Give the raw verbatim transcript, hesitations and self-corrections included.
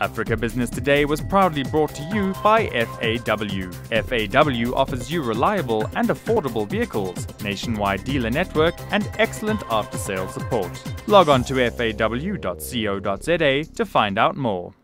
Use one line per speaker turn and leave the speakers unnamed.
Africa Business Today was proudly brought to you by F A W. F A W offers you reliable and affordable vehicles, nationwide dealer network, and excellent after-sales support. Log on to F A W dot co dot za to find out more.